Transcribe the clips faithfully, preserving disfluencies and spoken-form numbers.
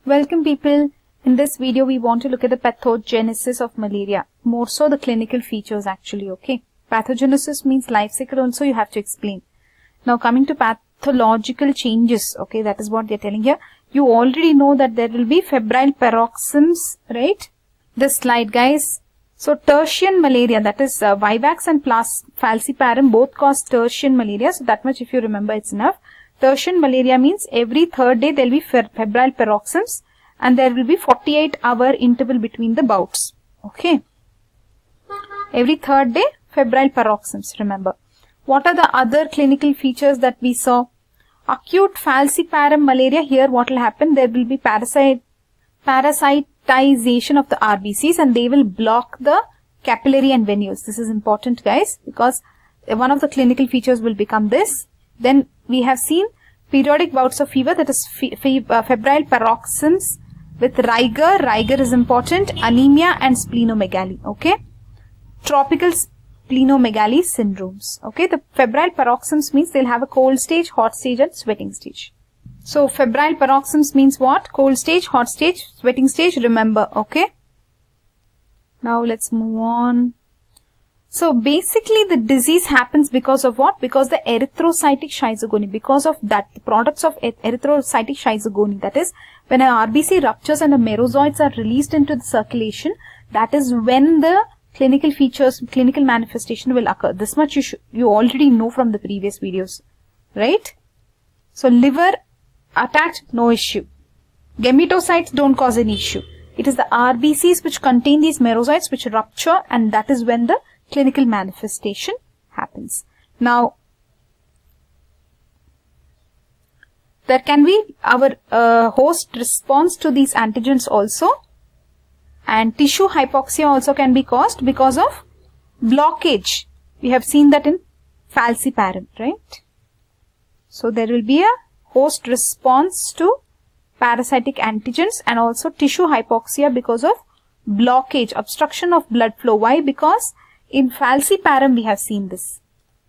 Welcome people. In this video we want to look at the pathogenesis of malaria, more so the clinical features actually, okay. Pathogenesis means life cycle also you have to explain. Now coming to pathological changes, okay, that is what they are telling here. You already know that there will be febrile paroxysms, right? This slide guys. So tertian malaria, that is uh, Vivax and Plas falciparum both cause tertian malaria. So that much if you remember it's enough. Tertian malaria means every third day there will be febrile paroxysms and there will be forty-eight hour interval between the bouts. Okay. Every third day febrile paroxysms, remember. What are the other clinical features that we saw? Acute falciparum malaria, here what will happen? There will be parasite, parasitization of the R B Cs and they will block the capillary and venules. This is important guys because one of the clinical features will become this. Then we have seen periodic bouts of fever, that is fe fe uh, febrile paroxysms with rigor. Rigor is important. Anemia and splenomegaly. Okay. Tropical splenomegaly syndromes. Okay. The febrile paroxysms means they'll have a cold stage, hot stage and sweating stage. So febrile paroxysms means what? Cold stage, hot stage, sweating stage. Remember. Okay. Now let's move on. So basically the disease happens because of what? Because the erythrocytic schizogony. Because of that, the products of erythrocytic schizogony. That is, when an R B C ruptures and the merozoites are released into the circulation, that is when the clinical features, clinical manifestation will occur. This much you should, you already know from the previous videos, right? So liver attacked, no issue. Gametocytes don't cause any issue. It is the R B Cs which contain these merozoites which rupture, and that is when the clinical manifestation happens. Now, there can be our uh, host response to these antigens also, and tissue hypoxia also can be caused because of blockage. We have seen that in falciparum, right? So there will be a host response to parasitic antigens and also tissue hypoxia because of blockage, obstruction of blood flow. Why? Because in falciparum we have seen this.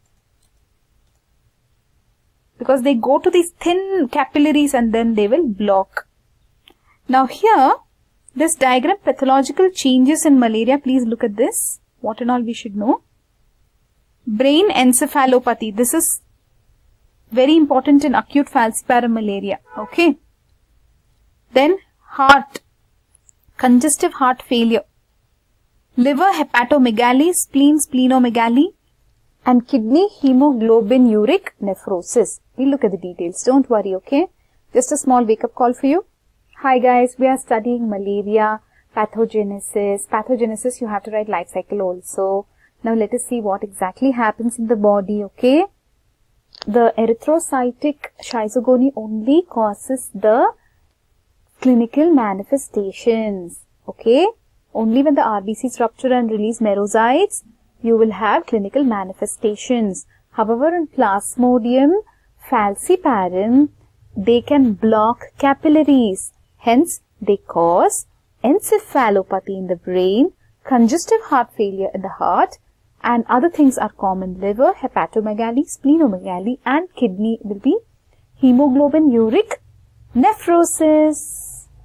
Because they go to these thin capillaries and then they will block. Now here, this diagram, pathological changes in malaria, please look at this. What and all we should know. Brain encephalopathy. This is very important in acute falciparum malaria. Okay. Then heart, congestive heart failure. Liver hepatomegaly, spleen splenomegaly, and kidney hemoglobinuric nephrosis. We'll look at the details. Don't worry, okay? Just a small wake-up call for you. Hi guys, we are studying malaria, pathogenesis. Pathogenesis, you have to write life cycle also. Now let us see what exactly happens in the body, okay? The erythrocytic schizogony only causes the clinical manifestations, okay? Only when the R B Cs rupture and release merozoites, you will have clinical manifestations. However, in Plasmodium falciparum, they can block capillaries. Hence, they cause encephalopathy in the brain, congestive heart failure in the heart, and other things are common. Liver, hepatomegaly, splenomegaly, and kidney will be hemoglobinuric nephrosis.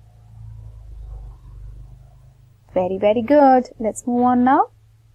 Very, very good. Let's move on now.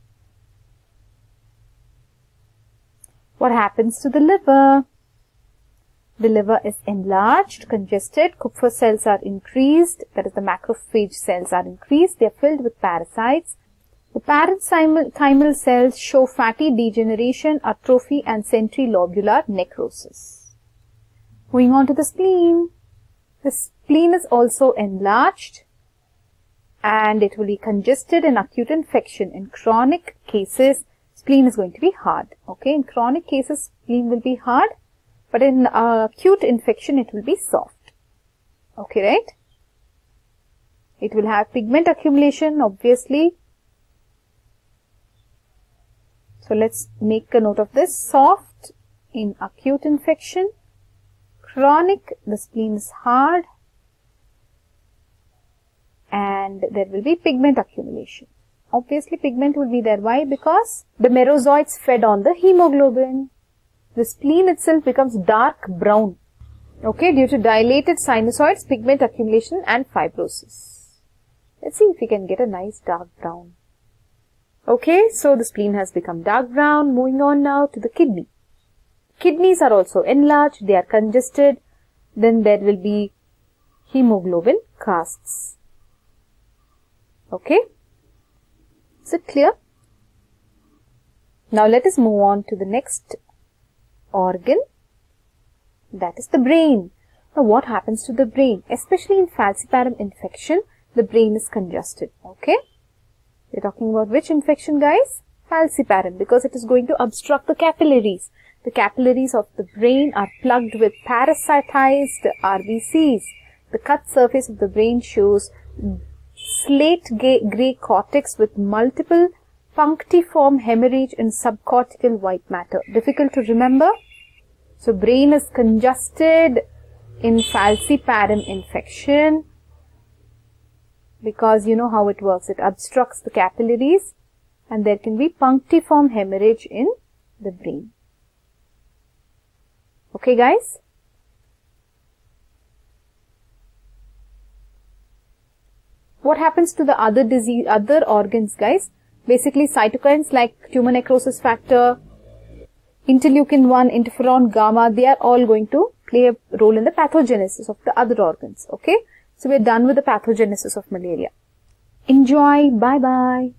What happens to the liver? The liver is enlarged, congested, Kupffer cells are increased, that is the macrophage cells are increased, they are filled with parasites. The parenchymal cells show fatty degeneration, atrophy and centrilobular necrosis. Moving on to the spleen. The spleen is also enlarged and it will be congested in acute infection. In chronic cases, spleen is going to be hard. Okay, in chronic cases, spleen will be hard, but in uh, acute infection, it will be soft. Okay, right? It will have pigment accumulation, obviously. So let's make a note of this. Soft in acute infection. Chronic, the spleen is hard. And there will be pigment accumulation. Obviously, pigment will be there. Why? Because the merozoites fed on the hemoglobin. The spleen itself becomes dark brown. Okay, due to dilated sinusoids, pigment accumulation and fibrosis. Let's see if we can get a nice dark brown. Okay, so the spleen has become dark brown. Moving on now to the kidney. Kidneys are also enlarged, they are congested. Then there will be hemoglobin casts. Okay, is it clear? Now let us move on to the next organ, that is the brain. Now what happens to the brain? Especially in falciparum infection, the brain is congested. Okay, we are talking about which infection, guys? Falciparum, because it is going to obstruct the capillaries. The capillaries of the brain are plugged with parasitized R B Cs. The cut surface of the brain shows slate grey cortex with multiple punctiform hemorrhage in subcortical white matter. Difficult to remember? So brain is congested in falciparum infection because you know how it works. It obstructs the capillaries and there can be punctiform hemorrhage in the brain. Okay, guys? What happens to the other disease, other organs, guys? Basically, cytokines like tumor necrosis factor, interleukin one, interferon gamma, they are all going to play a role in the pathogenesis of the other organs. Okay? So, we are done with the pathogenesis of malaria. Enjoy. Bye-bye.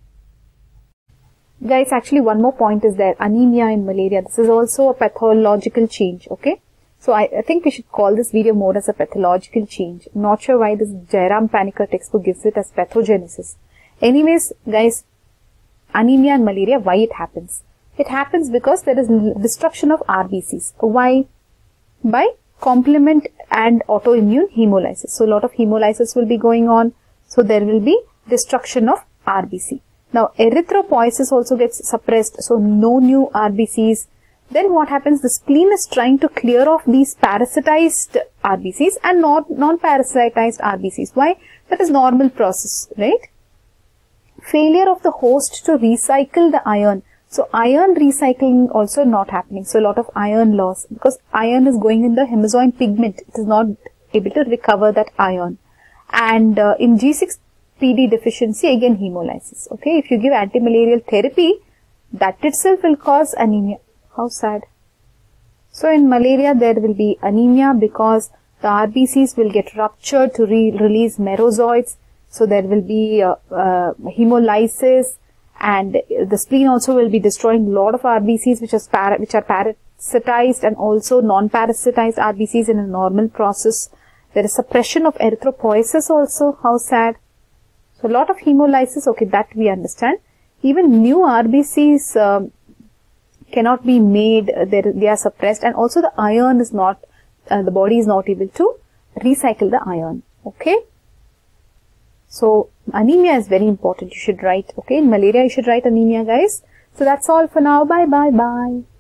Guys, actually one more point is there. Anemia in malaria. This is also a pathological change. Okay? So, I, I think we should call this video more as a pathological change. Not sure why this Jairam Panicker textbook gives it as pathogenesis. Anyways, guys, anemia and malaria, why it happens? It happens because there is destruction of R B Cs. Why? By complement and autoimmune hemolysis. So, a lot of hemolysis will be going on. So, there will be destruction of R B C. Now, erythropoiesis also gets suppressed. So, no new R B Cs. Then what happens? The spleen is trying to clear off these parasitized R B Cs and not non-parasitized R B Cs. Why? That is normal process, right? Failure of the host to recycle the iron. So, iron recycling also not happening. So, a lot of iron loss because iron is going in the hemozoin pigment. It is not able to recover that iron. And uh, in G six P D deficiency, again hemolysis. Okay, if you give antimalarial therapy, that itself will cause anemia. How sad. So, in malaria, there will be anemia because the R B Cs will get ruptured to re release merozoites. So, there will be uh, uh, hemolysis and the spleen also will be destroying a lot of R B Cs which are, para which are parasitized and also non-parasitized R B Cs in a normal process. There is suppression of erythropoiesis also. How sad. So, a lot of hemolysis, okay, that we understand. Even new R B Cs um, cannot be made, they, they are suppressed, and also the iron is not, uh, the body is not able to recycle the iron. Okay. So, anemia is very important. You should write, okay. In malaria, you should write anemia, guys. So, that's all for now. Bye, bye, bye.